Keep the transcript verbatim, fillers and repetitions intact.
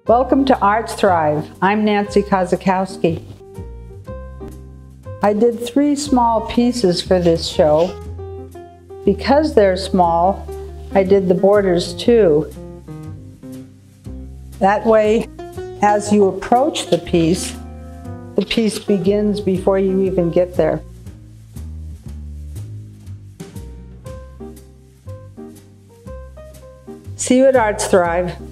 Welcome to ArtsThrive. I'm Nancy Kozikowski. I did three small pieces for this show. Because they're small, I did the borders too. That way, as you approach the piece, the piece begins before you even get there. See you at ArtsThrive.